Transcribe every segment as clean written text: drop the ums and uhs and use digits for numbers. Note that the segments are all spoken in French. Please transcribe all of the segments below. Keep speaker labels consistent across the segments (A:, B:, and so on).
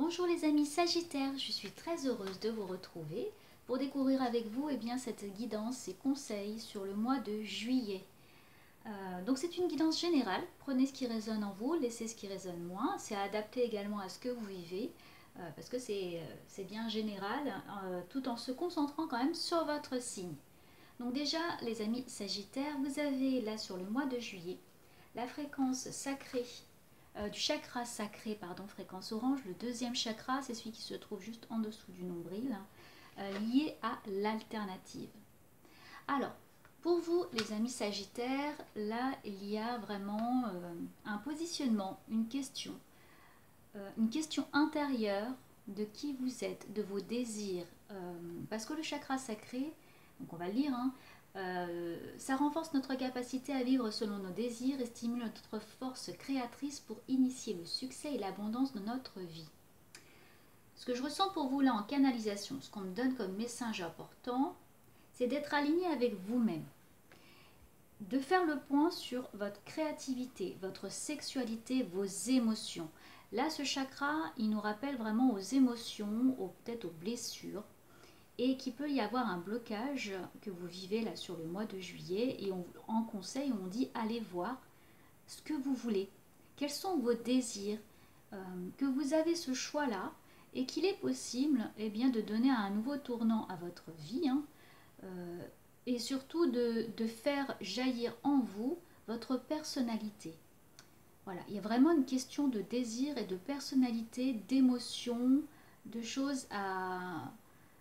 A: Bonjour les amis Sagittaires, je suis très heureuse de vous retrouver pour découvrir avec vous cette guidance et conseils sur le mois de juillet. Donc c'est une guidance générale, prenez ce qui résonne en vous, laissez ce qui résonne moins, c'est adapté également à ce que vous vivez, parce que c'est bien général, tout en se concentrant quand même sur votre signe. Donc déjà les amis Sagittaires, vous avez là sur le mois de juillet la fréquence sacrée du chakra sacré, fréquence orange. Le deuxième chakra, c'est celui qui se trouve juste en dessous du nombril, lié à l'alternative. Alors, pour vous, les amis Sagittaires, là, il y a vraiment un positionnement, une question intérieure de qui vous êtes, de vos désirs. Parce que le chakra sacré, donc on va le lire, ça renforce notre capacité à vivre selon nos désirs et stimule notre force créatrice pour initier le succès et l'abondance de notre vie. Ce que je ressens pour vous là en canalisation, ce qu'on me donne comme message important, c'est d'être aligné avec vous-même. De faire le point sur votre créativité, votre sexualité, vos émotions. Là, ce chakra, il nous rappelle vraiment aux émotions, peut-être aux blessures, et qu'il peut y avoir un blocage que vous vivez là sur le mois de juillet. Et en conseil, on dit allez voir ce que vous voulez. Quels sont vos désirs, que vous avez ce choix-là, et qu'il est possible de donner un nouveau tournant à votre vie, et surtout de faire jaillir en vous votre personnalité. Voilà, il y a vraiment une question de désir et de personnalité, d'émotion, de choses à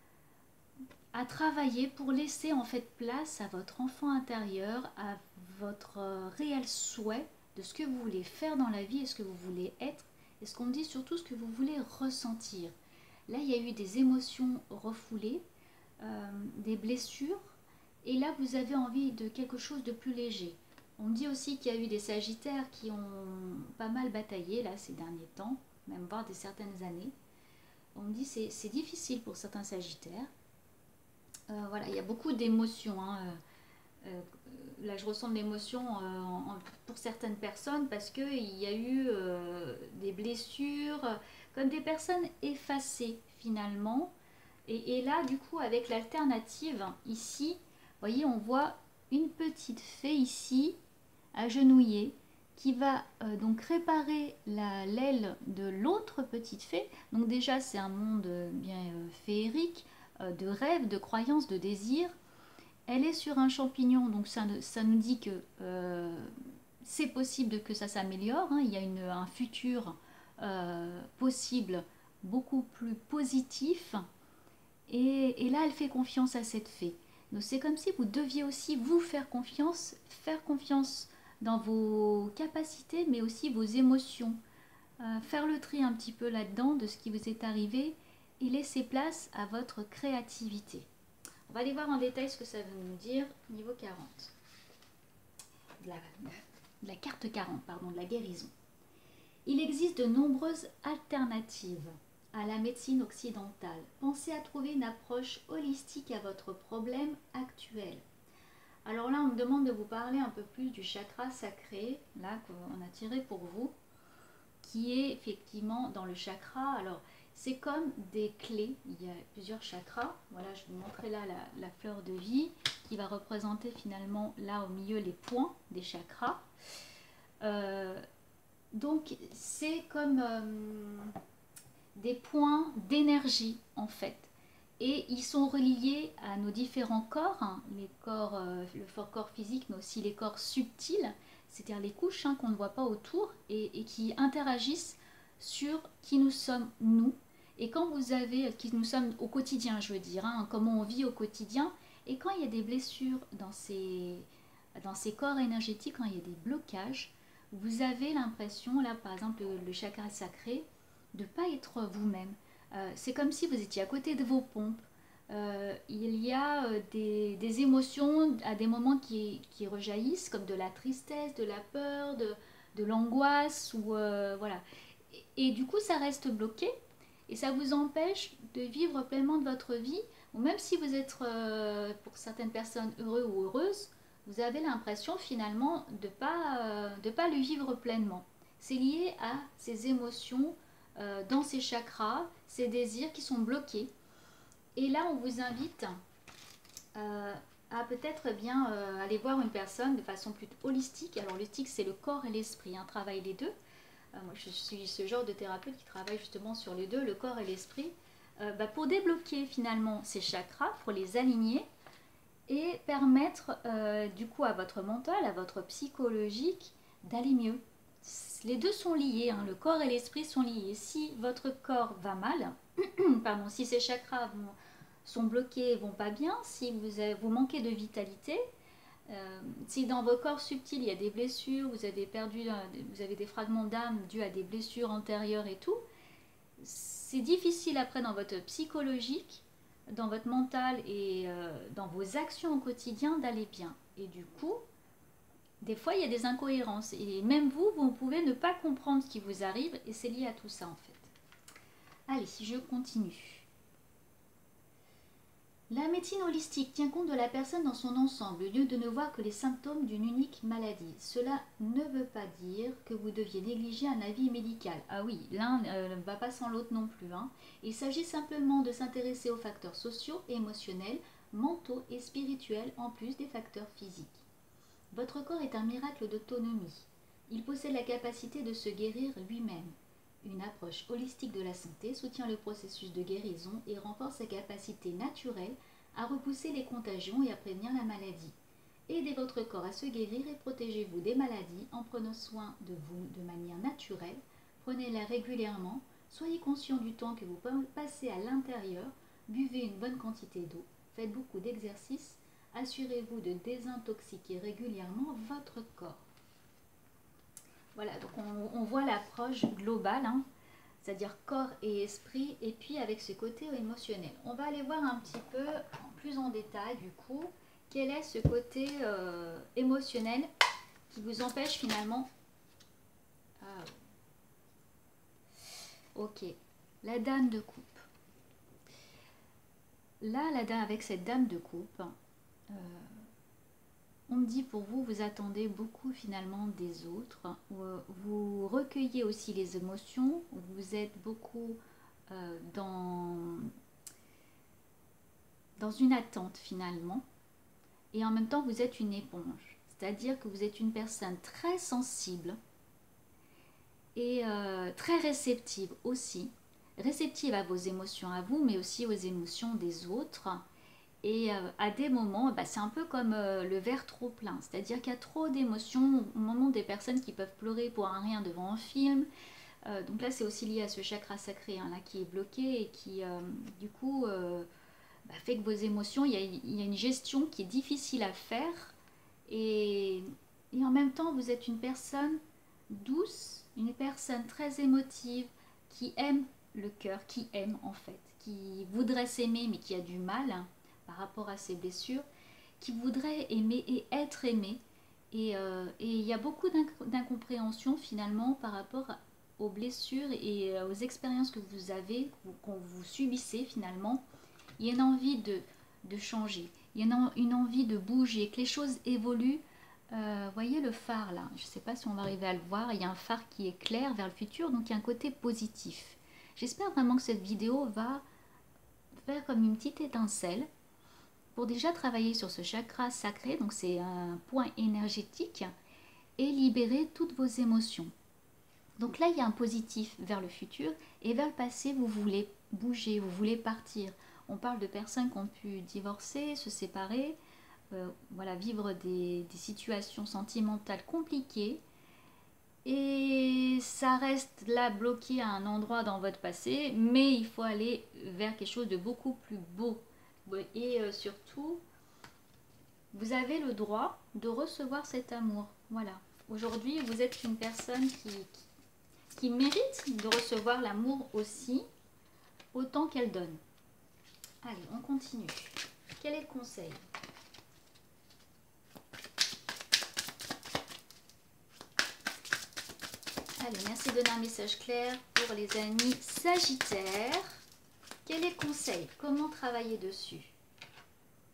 A: travailler pour laisser en fait place à votre enfant intérieur, à votre réel souhait de ce que vous voulez faire dans la vie et ce que vous voulez être, et ce qu'on dit surtout ce que vous voulez ressentir. Là, il y a eu des émotions refoulées, des blessures, et là, vous avez envie de quelque chose de plus léger. On dit aussi qu'il y a eu des Sagittaires qui ont pas mal bataillé là ces derniers temps, même voire des certaines années. On dit que c'est difficile pour certains Sagittaires. Voilà, il y a beaucoup d'émotions. Là, je ressens de l'émotion pour certaines personnes parce qu'il y a eu des blessures, comme des personnes effacées finalement. Et là, du coup, avec l'alternative, ici, vous voyez, on voit une petite fée ici, agenouillée, qui va donc réparer l'aile de l'autre petite fée. Donc déjà, c'est un monde bien féerique, de rêves, de croyances, de désirs. Elle est sur un champignon, donc ça nous dit que c'est possible que ça s'améliore. Il y a un futur possible beaucoup plus positif. Et là, elle fait confiance à cette fée. Donc c'est comme si vous deviez aussi vous faire confiance dans vos capacités, mais aussi vos émotions. Faire le tri un petit peu là-dedans de ce qui vous est arrivé et laisser place à votre créativité. On va aller voir en détail ce que ça veut nous dire niveau 40. De la carte 40, pardon, de la guérison. Il existe de nombreuses alternatives à la médecine occidentale. Pensez à trouver une approche holistique à votre problème actuel. Alors là, on me demande de vous parler un peu plus du chakra sacré, là qu'on a tiré pour vous, qui est effectivement dans le chakra. Alors, c'est comme des clés, il y a plusieurs chakras. Voilà, je vous montrer là la fleur de vie qui va représenter finalement là au milieu les points des chakras. Donc, c'est comme des points d'énergie en fait. Et ils sont reliés à nos différents corps, les corps, le corps physique, mais aussi les corps subtils, c'est-à-dire les couches qu'on ne voit pas autour et qui interagissent sur qui nous sommes nous. Et quand vous avez, qui nous sommes au quotidien, je veux dire, comment on vit au quotidien, et quand il y a des blessures dans ces corps énergétiques, quand il y a des blocages, vous avez l'impression, là par exemple le chakra sacré, de ne pas être vous-même. C'est comme si vous étiez à côté de vos pompes. Il y a des émotions à des moments qui rejaillissent, comme de la tristesse, de la peur, de l'angoisse, ou voilà. Et du coup, ça reste bloqué et ça vous empêche de vivre pleinement de votre vie. Ou même si vous êtes, pour certaines personnes, heureux ou heureuses, vous avez l'impression finalement de pas le vivre pleinement. C'est lié à ces émotions dans ces chakras, ces désirs qui sont bloqués. Et là, on vous invite à peut-être bien aller voir une personne de façon plus holistique. Alors l'holistique, c'est le corps et l'esprit, hein, travaille les deux. Moi, je suis ce genre de thérapeute qui travaille justement sur les deux, le corps et l'esprit, pour débloquer finalement ces chakras, pour les aligner et permettre du coup à votre mental, à votre psychologique d'aller mieux. Les deux sont liés, hein, le corps et l'esprit sont liés. Si votre corps va mal, pardon, si ces chakras sont bloqués, vont pas bien, si vous manquez de vitalité, si dans vos corps subtils il y a des blessures, vous avez des fragments d'âme dus à des blessures antérieures et tout, c'est difficile après dans votre psychologique, dans votre mental et dans vos actions au quotidien d'aller bien. Et du coup, des fois il y a des incohérences et même vous pouvez ne pas comprendre ce qui vous arrive et c'est lié à tout ça en fait. Allez, si je continue. La médecine holistique tient compte de la personne dans son ensemble, au lieu de ne voir que les symptômes d'une unique maladie. Cela ne veut pas dire que vous deviez négliger un avis médical. Ah oui, l'un ne va pas sans l'autre non plus, hein. Il s'agit simplement de s'intéresser aux facteurs sociaux, émotionnels, mentaux et spirituels, en plus des facteurs physiques. Votre corps est un miracle d'autonomie. Il possède la capacité de se guérir lui-même. Une approche holistique de la santé soutient le processus de guérison et renforce sa capacité naturelle à repousser les contagions et à prévenir la maladie. Aidez votre corps à se guérir et protégez-vous des maladies en prenant soin de vous de manière naturelle. Prenez-la régulièrement, soyez conscient du temps que vous passez à l'intérieur, buvez une bonne quantité d'eau, faites beaucoup d'exercices, assurez-vous de désintoxiquer régulièrement votre corps. Voilà, donc on voit l'approche globale, hein, c'est-à-dire corps et esprit, et puis avec ce côté émotionnel. On va aller voir un petit peu plus en détail, du coup, quel est ce côté émotionnel qui vous empêche finalement... Ah, ok, la dame de coupe. Là, avec cette dame de coupe... on me dit pour vous, vous attendez beaucoup finalement des autres. Vous recueillez aussi les émotions. Vous êtes beaucoup dans une attente finalement. Et en même temps, vous êtes une éponge. C'est-à-dire que vous êtes une personne très sensible et très réceptive aussi. Réceptive à vos émotions à vous, mais aussi aux émotions des autres. Et à des moments, c'est un peu comme le verre trop plein. C'est-à-dire qu'il y a trop d'émotions. Au moment des personnes qui peuvent pleurer pour un rien devant un film. Donc là, c'est aussi lié à ce chakra sacré hein, là, qui est bloqué et qui, du coup, fait que vos émotions, il y a une gestion qui est difficile à faire. Et en même temps, vous êtes une personne douce, une personne très émotive, qui aime le cœur, qui aime en fait, qui voudrait s'aimer mais qui a du mal par rapport à ses blessures, qui voudrait aimer et être aimé. Et il y a beaucoup d'incompréhension finalement par rapport aux blessures et aux expériences que vous avez, que vous subissez finalement. Il y a une envie de changer, il y a une envie de bouger, que les choses évoluent. Voyez le phare là, je ne sais pas si on va arriver à le voir, il y a un phare qui éclaire vers le futur, donc il y a un côté positif. J'espère vraiment que cette vidéo va faire comme une petite étincelle pour déjà travailler sur ce chakra sacré, donc c'est un point énergétique, et libérer toutes vos émotions. Donc là, il y a un positif vers le futur, et vers le passé, vous voulez bouger, vous voulez partir. On parle de personnes qui ont pu divorcer, se séparer, voilà, vivre des situations sentimentales compliquées, et ça reste là bloqué à un endroit dans votre passé, mais il faut aller vers quelque chose de beaucoup plus beau. Et surtout, vous avez le droit de recevoir cet amour. Voilà. Aujourd'hui, vous êtes une personne qui mérite de recevoir l'amour aussi, autant qu'elle donne. Allez, on continue. Quel est le conseil ? Allez, merci de donner un message clair pour les amis Sagittaires. Quel est le conseil? Comment travailler dessus?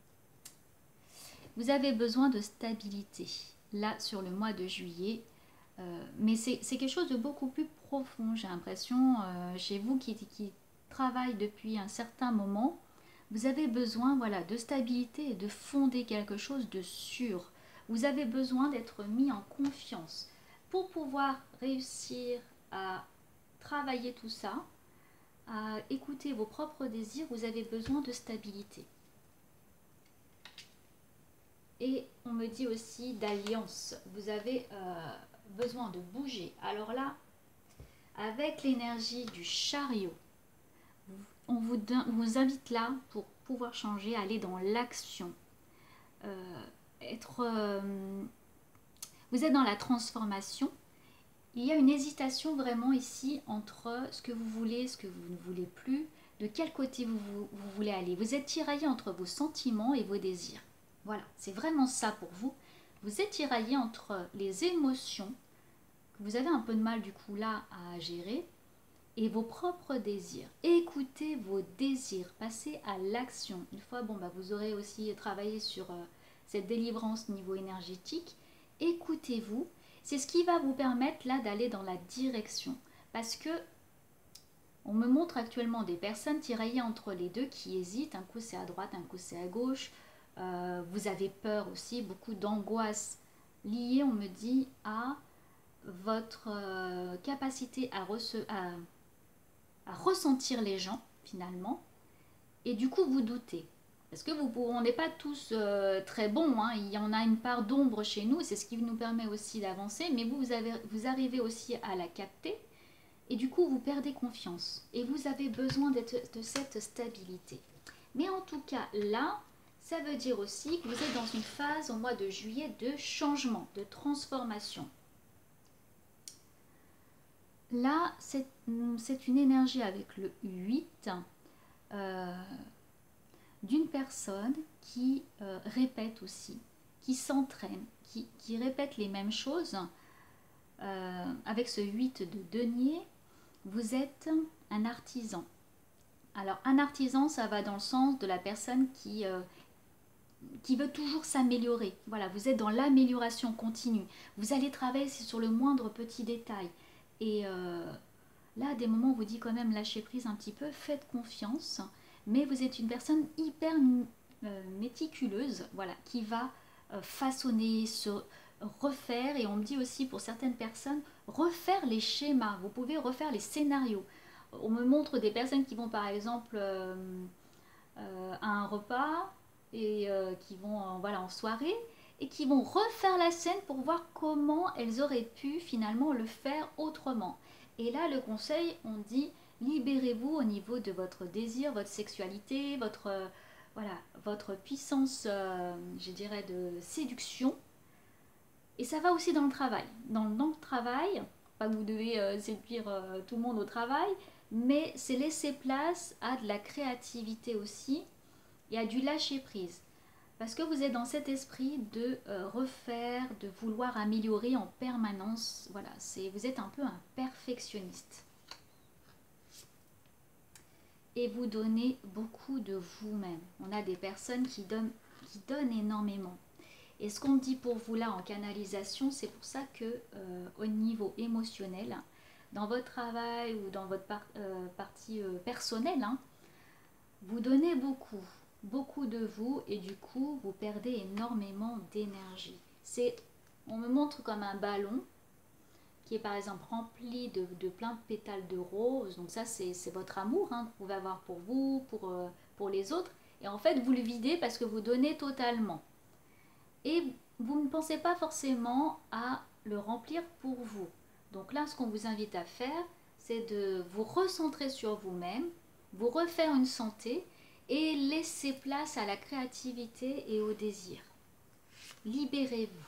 A: Vous avez besoin de stabilité. Là, sur le mois de juillet, Mais c'est quelque chose de beaucoup plus profond, j'ai l'impression, chez vous qui travaille depuis un certain moment. Vous avez besoin, voilà, de stabilité et de fonder quelque chose de sûr. Vous avez besoin d'être mis en confiance. Pour pouvoir réussir à travailler tout ça, à écouter vos propres désirs, vous avez besoin de stabilité. Et on me dit aussi d'alliance. Vous avez besoin de bouger. Alors là, avec l'énergie du chariot, on vous invite là pour pouvoir changer, aller dans l'action. Vous êtes dans la transformation. Il y a une hésitation vraiment ici entre ce que vous voulez et ce que vous ne voulez plus, de quel côté vous voulez aller. Vous êtes tiraillé entre vos sentiments et vos désirs. Voilà, c'est vraiment ça pour vous. Vous êtes tiraillé entre les émotions, que vous avez un peu de mal du coup là à gérer, et vos propres désirs. Écoutez vos désirs, passez à l'action. Une fois, vous aurez aussi travaillé sur cette délivrance niveau énergétique. Écoutez-vous. C'est ce qui va vous permettre là d'aller dans la direction. Parce que on me montre actuellement des personnes tiraillées entre les deux qui hésitent. Un coup c'est à droite, un coup c'est à gauche. Vous avez peur aussi, beaucoup d'angoisse liée, on me dit, à votre capacité à ressentir les gens finalement. Et du coup vous doutez. Parce que on n'est pas tous très bons, hein. Il y en a une part d'ombre chez nous, c'est ce qui nous permet aussi d'avancer, mais vous arrivez aussi à la capter, et du coup vous perdez confiance, et vous avez besoin de cette stabilité. Mais en tout cas là, ça veut dire aussi que vous êtes dans une phase au mois de juillet de changement, de transformation. Là, c'est une énergie avec le 8, d'une personne qui répète aussi, qui s'entraîne, qui répète les mêmes choses. Avec ce 8 de denier, vous êtes un artisan. Alors un artisan, ça va dans le sens de la personne qui veut toujours s'améliorer. Voilà, vous êtes dans l'amélioration continue. Vous allez travailler sur le moindre petit détail. Et là, à des moments, on vous dit quand même lâchez prise un petit peu, faites confiance. Mais vous êtes une personne hyper méticuleuse, voilà, qui va façonner, se refaire. Et on me dit aussi pour certaines personnes, refaire les schémas. Vous pouvez refaire les scénarios. On me montre des personnes qui vont par exemple à un repas et qui vont en soirée et qui vont refaire la scène pour voir comment elles auraient pu finalement le faire autrement. Et là, le conseil, on dit libérez-vous au niveau de votre désir, votre sexualité, votre puissance, je dirais, de séduction. Et ça va aussi dans le travail. Dans le travail, pas que vous devez séduire tout le monde au travail, mais c'est laisser place à de la créativité aussi et à du lâcher prise. Parce que vous êtes dans cet esprit de refaire, de vouloir améliorer en permanence. Voilà, vous êtes un peu un perfectionniste. Et vous donnez beaucoup de vous-même. On a des personnes qui donnent énormément. Et ce qu'on dit pour vous là en canalisation, c'est pour ça que au niveau émotionnel, dans votre travail ou dans votre partie personnelle, hein, vous donnez beaucoup de vous et du coup vous perdez énormément d'énergie. On me montre comme un ballon qui est par exemple rempli de plein de pétales de rose. Donc ça c'est votre amour hein, que vous pouvez avoir pour vous, pour les autres. Et en fait vous le videz parce que vous donnez totalement. Et vous ne pensez pas forcément à le remplir pour vous. Donc là ce qu'on vous invite à faire, c'est de vous recentrer sur vous-même, vous refaire une santé et laisser place à la créativité et au désir. Libérez-vous.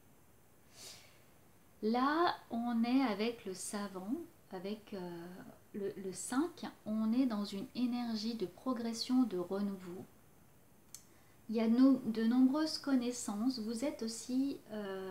A: Là, on est avec le savant, avec le 5, on est dans une énergie de progression, de renouveau. Il y a de nombreuses connaissances. Vous êtes aussi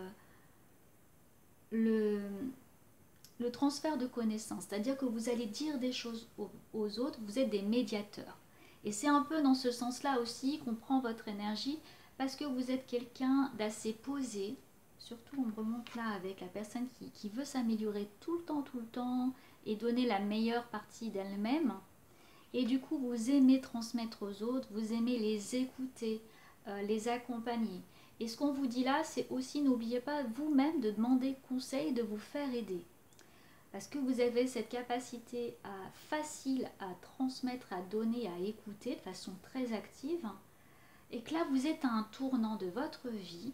A: le transfert de connaissances, c'est-à-dire que vous allez dire des choses aux autres, vous êtes des médiateurs. Et c'est un peu dans ce sens-là aussi qu'on prend votre énergie, parce que vous êtes quelqu'un d'assez posé, surtout on me remonte là avec la personne qui veut s'améliorer tout le temps, et donner la meilleure partie d'elle-même. Et du coup, vous aimez transmettre aux autres, vous aimez les écouter, les accompagner. Et ce qu'on vous dit là, c'est aussi, n'oubliez pas vous-même de demander conseil, de vous faire aider. Parce que vous avez cette capacité facile à transmettre, à donner, à écouter de façon très active. Et que là, vous êtes à un tournant de votre vie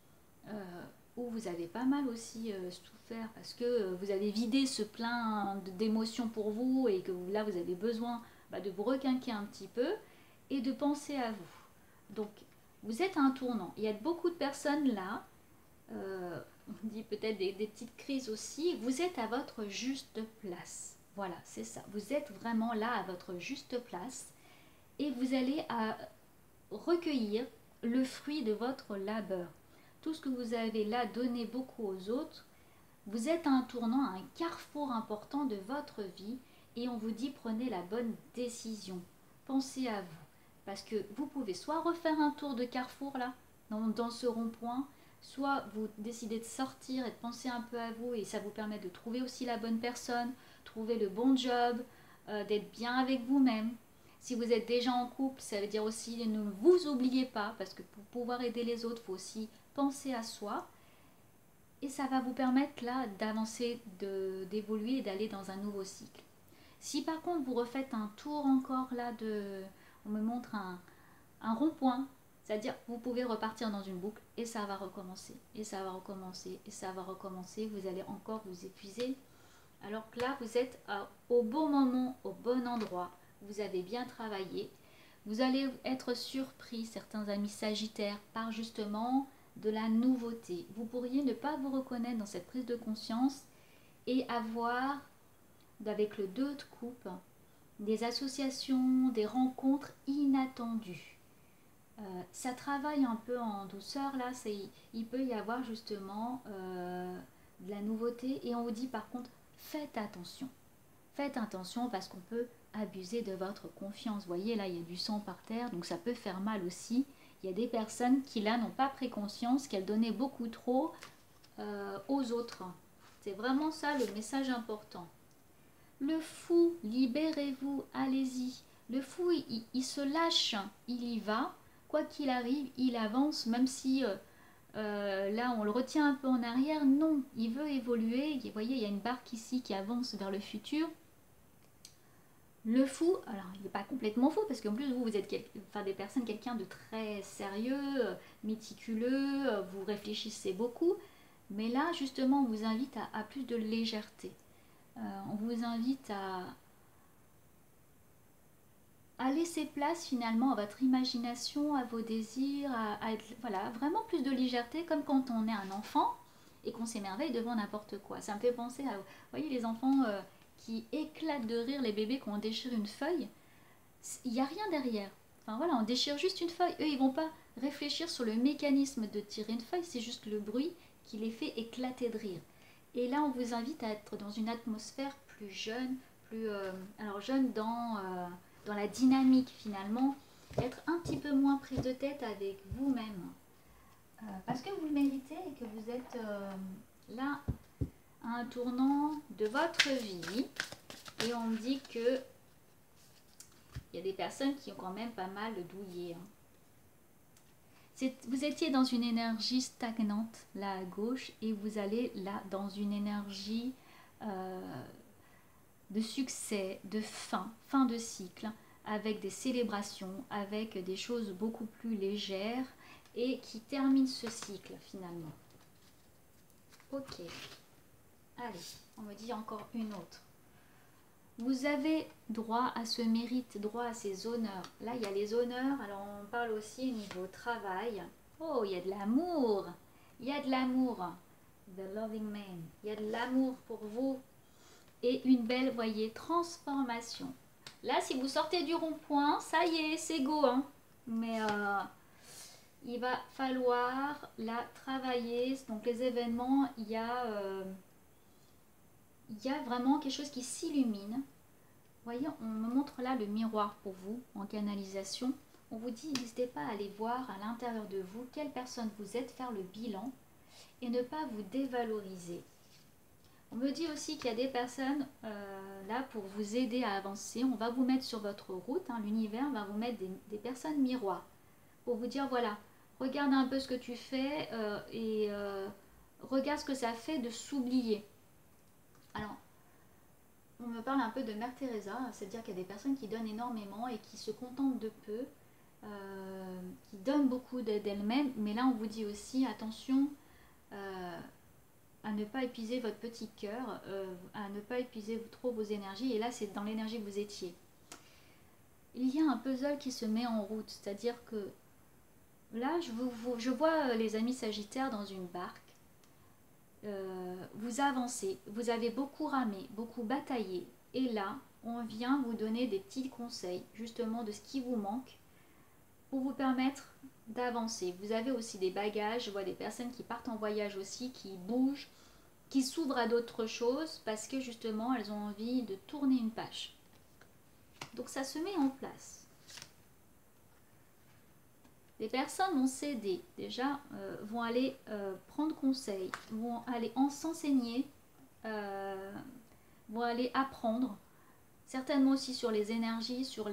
A: où vous avez pas mal aussi souffert parce que vous avez vidé ce plein d'émotions pour vous et que là, vous avez besoin de vous requinquer un petit peu et de penser à vous. Donc, vous êtes à un tournant. Il y a beaucoup de personnes là, on dit peut-être des petites crises aussi, vous êtes à votre juste place. Voilà, c'est ça. Vous êtes vraiment là à votre juste place et vous allez recueillir le fruit de votre labeur. Tout ce que vous avez là donné beaucoup aux autres, vous êtes à un tournant, à un carrefour important de votre vie et on vous dit prenez la bonne décision. Pensez à vous. Parce que vous pouvez soit refaire un tour de carrefour là, dans ce rond-point, soit vous décidez de sortir et de penser un peu à vous et ça vous permet de trouver aussi la bonne personne, trouver le bon job, d'être bien avec vous-même. Si vous êtes déjà en couple, ça veut dire aussi ne vous oubliez pas parce que pour pouvoir aider les autres, il faut aussi penser à soi. Et ça va vous permettre là d'avancer, d'évoluer et d'aller dans un nouveau cycle. Si par contre vous refaites un tour encore là on me montre un rond-point, c'est-à-dire vous pouvez repartir dans une boucle et ça va recommencer, et ça va recommencer, et ça va recommencer, vous allez encore vous épuiser. Alors que là vous êtes au bon moment, au bon endroit, vous avez bien travaillé, vous allez être surpris, certains amis sagittaires, par justement de la nouveauté. Vous pourriez ne pas vous reconnaître dans cette prise de conscience et avoir, avec le 2 de coupe, des associations, des rencontres inattendues. Ça travaille un peu en douceur là, il peut y avoir justement de la nouveauté et on vous dit par contre faites attention. Faites attention parce qu'on peut abuser de votre confiance. Vous voyez là il y a du sang par terre donc ça peut faire mal aussi. Il y a des personnes qui là n'ont pas pris conscience qu'elles donnaient beaucoup trop aux autres. C'est vraiment ça le message important. Le fou, libérez-vous, allez-y. Le fou, il se lâche, il y va. Quoi qu'il arrive, il avance, même si là on le retient un peu en arrière. Non, il veut évoluer. Vous voyez, il y a une barque ici qui avance vers le futur. Le fou, alors il n'est pas complètement fou parce qu'en plus vous êtes des personnes, quelqu'un de très sérieux, méticuleux, vous réfléchissez beaucoup. Mais là, justement, on vous invite à plus de légèreté. On vous invite à laisser place finalement à votre imagination, à vos désirs, voilà, vraiment plus de légèreté, comme quand on est un enfant et qu'on s'émerveille devant n'importe quoi. Ça me fait penser à, vous voyez, les enfants qui éclatent de rire, les bébés quand on déchire une feuille, il n'y a rien derrière. Enfin voilà, on déchire juste une feuille. Eux, ils vont pas réfléchir sur le mécanisme de tirer une feuille, c'est juste le bruit qui les fait éclater de rire. Et là, on vous invite à être dans une atmosphère plus jeune, alors jeune dans la dynamique finalement, être un petit peu moins prise de tête avec vous-même. Parce que vous le méritez et que vous êtes là à un tournant de votre vie. Et on me dit que il y a des personnes qui ont quand même pas mal douillé. Vous étiez dans une énergie stagnante là à gauche et vous allez là dans une énergie de succès, de fin de cycle, avec des célébrations, avec des choses beaucoup plus légères et qui terminent ce cycle finalement. Ok, allez, on me dit encore une autre. Vous avez droit à ce mérite, droit à ces honneurs. Là, il y a les honneurs. Alors, on parle aussi au niveau travail. Oh, il y a de l'amour. Il y a de l'amour. The loving man. Il y a de l'amour pour vous. Et une belle, voyez, transformation. Là, si vous sortez du rond-point, ça y est, c'est go. Hein. Mais il va falloir là travailler. Donc, les événements, il y a vraiment quelque chose qui s'illumine. Vous voyez, on me montre là le miroir pour vous en canalisation. On vous dit, n'hésitez pas à aller voir à l'intérieur de vous quelle personne vous êtes, faire le bilan. et ne pas vous dévaloriser. On me dit aussi qu'il y a des personnes là pour vous aider à avancer. On va vous mettre sur votre route, hein, l'univers va vous mettre des personnes miroirs pour vous dire voilà, regarde un peu ce que tu fais et regarde ce que ça fait de s'oublier. Alors, on me parle un peu de Mère Teresa, c'est-à-dire qu'il y a des personnes qui donnent énormément et qui se contentent de peu, qui donnent beaucoup d'elles-mêmes, mais là on vous dit aussi attention à ne pas épuiser votre petit cœur, à ne pas épuiser trop vos énergies, et là c'est dans l'énergie que vous étiez. Il y a un puzzle qui se met en route, c'est-à-dire que là je vois les amis Sagittaires dans une barque, vous avancez, vous avez beaucoup ramé, beaucoup bataillé, et là on vient vous donner des petits conseils justement de ce qui vous manque pour vous permettre d'avancer. Vous avez aussi des bagages, je vois des personnes qui partent en voyage aussi, qui bougent, qui s'ouvrent à d'autres choses parce que justement elles ont envie de tourner une page. Donc ça se met en place. Les personnes vont s'aider, déjà vont aller prendre conseil, vont aller s'enseigner, vont aller apprendre, certainement aussi sur les énergies, sur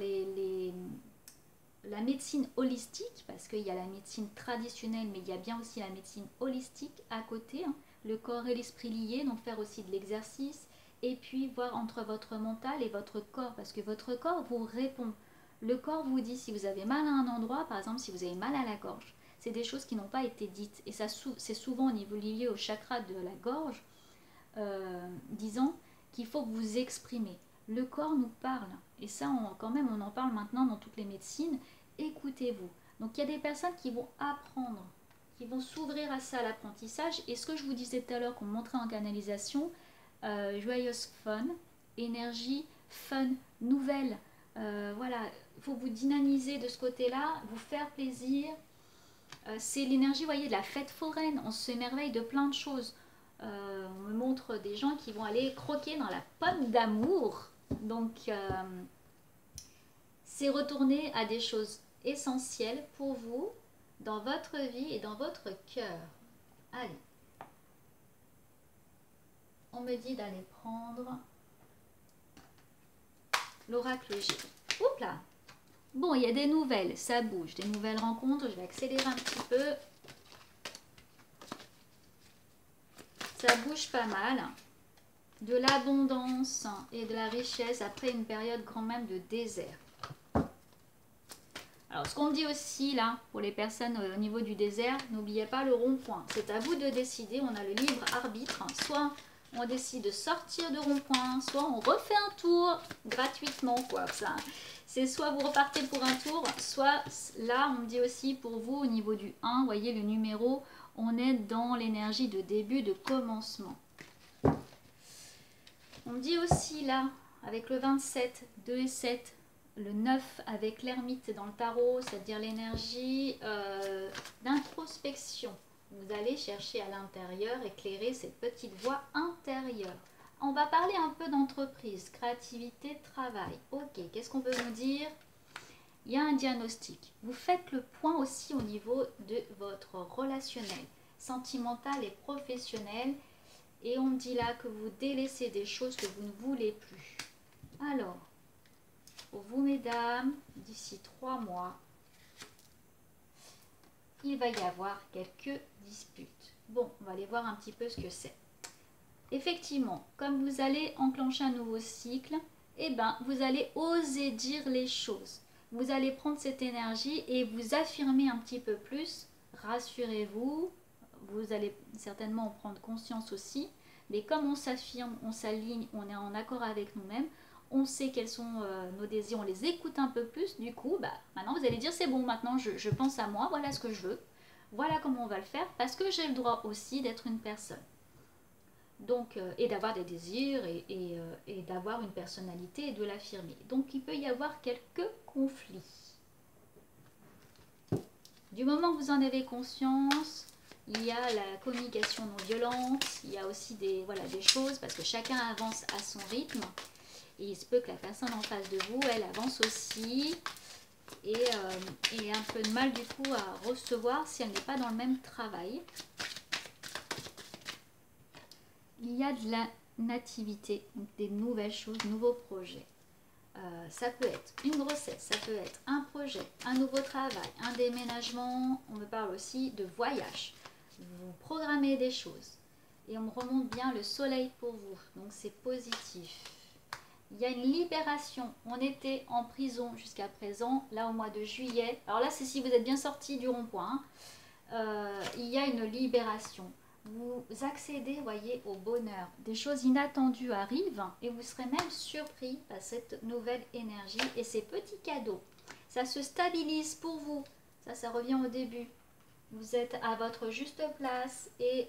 A: la médecine holistique, parce qu'il y a la médecine traditionnelle, mais il y a bien aussi la médecine holistique à côté, hein, le corps et l'esprit liés, donc faire aussi de l'exercice, et puis voir entre votre mental et votre corps, parce que votre corps vous répond. Le corps vous dit si vous avez mal à un endroit, par exemple si vous avez mal à la gorge, c'est des choses qui n'ont pas été dites, et ça c'est souvent au niveau lié au chakra de la gorge, disant qu'il faut vous exprimer. Le corps nous parle, et ça quand même on en parle maintenant dans toutes les médecines. Écoutez-vous. Donc il y a des personnes qui vont apprendre, qui vont s'ouvrir à ça, à l'apprentissage, et ce que je vous disais tout à l'heure qu'on montrait en canalisation, joyeuse fun, énergie fun, nouvelle, voilà, il faut vous dynamiser de ce côté-là, vous faire plaisir, c'est l'énergie, voyez, de la fête foraine, on s'émerveille de plein de choses. On me montre des gens qui vont aller croquer dans la pomme d'amour. Donc, c'est retourner à des choses essentielles pour vous, dans votre vie et dans votre cœur. Allez. On me dit d'aller prendre l'oracle G. Oups là. Bon, il y a des nouvelles, ça bouge, des nouvelles rencontres. Je vais accélérer un petit peu. Ça bouge pas mal. De l'abondance et de la richesse après une période quand même de désert. Alors, ce qu'on dit aussi là, pour les personnes au niveau du désert, n'oubliez pas le rond-point. C'est à vous de décider, on a le libre arbitre. Soit on décide de sortir de rond-point, soit on refait un tour gratuitement, quoi. Ça, c'est soit vous repartez pour un tour, soit là, on me dit aussi pour vous, au niveau du 1, voyez le numéro, on est dans l'énergie de début, de commencement. On me dit aussi là, avec le 27, 2 et 7, le 9 avec l'ermite dans le tarot, c'est-à-dire l'énergie d'introspection. Vous allez chercher à l'intérieur, éclairer cette petite voix intérieure. On va parler un peu d'entreprise, créativité, travail. Ok, qu'est-ce qu'on peut nous dire? Il y a un diagnostic. Vous faites le point aussi au niveau de votre relationnel, sentimental et professionnel. Et on dit là que vous délaissez des choses que vous ne voulez plus. Alors, pour vous mesdames, d'ici 3 mois, il va y avoir quelques disputes. Bon, on va aller voir un petit peu ce que c'est. Effectivement, comme vous allez enclencher un nouveau cycle, eh ben, vous allez oser dire les choses. Vous allez prendre cette énergie et vous affirmer un petit peu plus. Rassurez-vous, vous allez certainement en prendre conscience aussi. Mais comme on s'affirme, on s'aligne, on est en accord avec nous-mêmes, on sait quels sont nos désirs, on les écoute un peu plus. Du coup, bah, maintenant vous allez dire c'est bon, maintenant je pense à moi, voilà ce que je veux. Voilà comment on va le faire parce que j'ai le droit aussi d'être une personne. Donc, et d'avoir des désirs et d'avoir une personnalité et de l'affirmer. Donc il peut y avoir quelques conflits. Du moment que vous en avez conscience, il y a la communication non violente, il y a aussi des choses parce que chacun avance à son rythme. Et il se peut que la personne en face de vous, elle avance aussi et ait un peu de mal du coup à recevoir si elle n'est pas dans le même travail. il y a de la nativité, donc des nouvelles choses, nouveaux projets. Ça peut être une grossesse, ça peut être un projet, un nouveau travail, un déménagement. On me parle aussi de voyage. Vous programmez des choses. Et on me remonte bien le soleil pour vous. Donc c'est positif. Il y a une libération. On était en prison jusqu'à présent, là au mois de juillet. Alors là, c'est si vous êtes bien sorti du rond-point. Il y a une libération. Vous accédez, voyez, au bonheur. Des choses inattendues arrivent et vous serez même surpris par cette nouvelle énergie et ces petits cadeaux. Ça se stabilise pour vous. Ça revient au début. Vous êtes à votre juste place et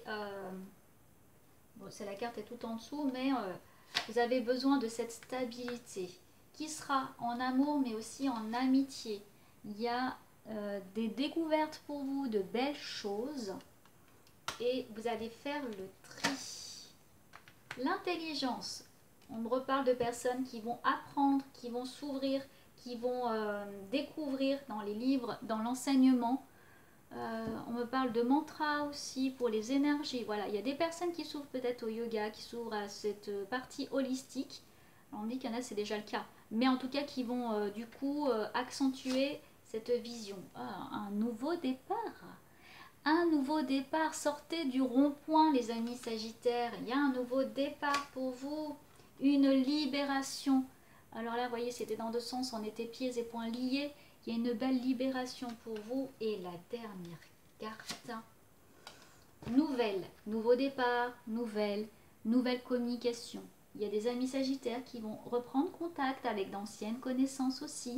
A: bon, c'est la carte est tout en dessous, mais vous avez besoin de cette stabilité qui sera en amour mais aussi en amitié. Il y a des découvertes pour vous, de belles choses. Et vous allez faire le tri. L'intelligence. On me reparle de personnes qui vont apprendre, qui vont s'ouvrir, qui vont découvrir dans les livres, dans l'enseignement. On me parle de mantra aussi pour les énergies. Voilà, il y a des personnes qui s'ouvrent peut-être au yoga, qui s'ouvrent à cette partie holistique. Alors, on dit qu'il y en a, c'est déjà le cas. Mais en tout cas, qui vont du coup accentuer cette vision. Un nouveau départ. Un nouveau départ, sortez du rond-point les amis Sagittaires, il y a un nouveau départ pour vous, une libération. Alors là, vous voyez, c'était dans deux sens, on était pieds et poings liés, il y a une belle libération pour vous. Et la dernière carte, nouvelle, nouveau départ, nouvelle communication. Il y a des amis Sagittaires qui vont reprendre contact avec d'anciennes connaissances aussi,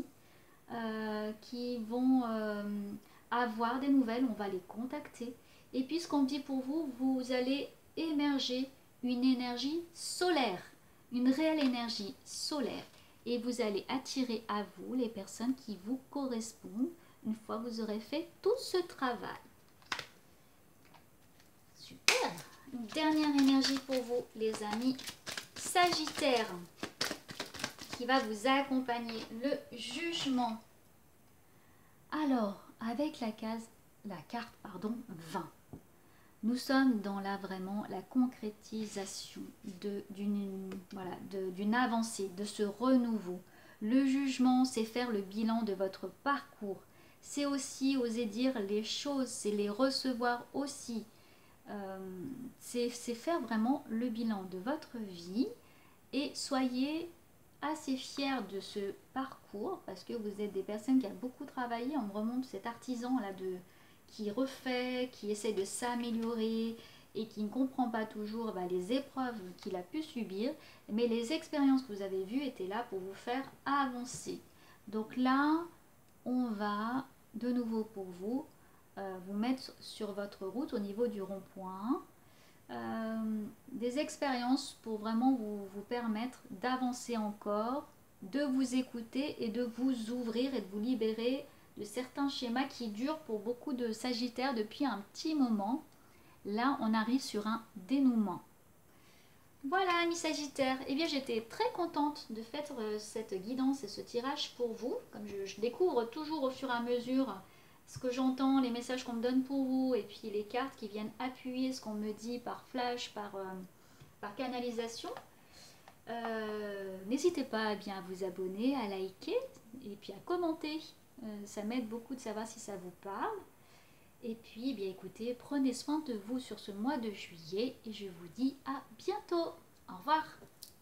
A: qui vont avoir des nouvelles, on va les contacter. Et puis ce qu'on dit pour vous, vous allez émerger une énergie solaire, une réelle énergie solaire. Et vous allez attirer à vous les personnes qui vous correspondent une fois que vous aurez fait tout ce travail. Super! Une dernière énergie pour vous, les amis Sagittaires, qui va vous accompagner, le jugement. Alors, avec la carte 20, nous sommes dans vraiment la concrétisation d'une avancée, de ce renouveau. Le jugement, c'est faire le bilan de votre parcours. C'est aussi oser dire les choses, c'est les recevoir aussi. C'est faire vraiment le bilan de votre vie et soyez assez fiers de ce parcours parce que vous êtes des personnes qui ont beaucoup travaillé. On me remonte cet artisan là qui refait, qui essaie de s'améliorer et qui ne comprend pas toujours les épreuves qu'il a pu subir, mais les expériences que vous avez vues étaient là pour vous faire avancer. Donc là, on va de nouveau pour vous vous mettre sur votre route au niveau du rond-point. Des expériences pour vraiment vous permettre d'avancer encore, de vous écouter et de vous ouvrir et de vous libérer de certains schémas qui durent pour beaucoup de Sagittaires depuis un petit moment. Là, on arrive sur un dénouement. Voilà, amis Sagittaires, et bien j'étais très contente de faire cette guidance et ce tirage pour vous, comme je découvre toujours au fur et à mesure ce que j'entends, les messages qu'on me donne pour vous, et puis les cartes qui viennent appuyer ce qu'on me dit par flash, par canalisation. N'hésitez pas à bien vous abonner, à liker, et puis à commenter. Ça m'aide beaucoup de savoir si ça vous parle. Et puis, bien écoutez, prenez soin de vous sur ce mois de juillet, et je vous dis à bientôt. Au revoir.